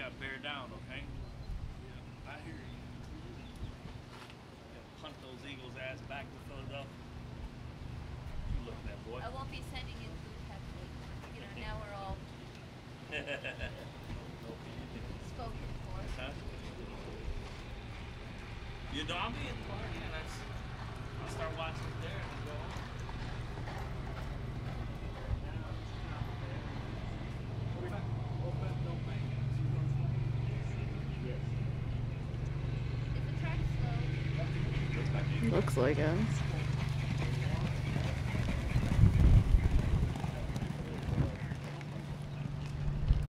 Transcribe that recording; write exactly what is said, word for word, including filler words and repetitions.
gotta bear down, okay? Yeah, I hear you. You gotta punt those Eagles' ass back to Philadelphia. You look at that boy. I won't be sending in food heavily. You know, now we're all spoken for. Huh? You know, I'll be at the party and I s- I'll start watching it there and go home. Is the track slow? Looks like it.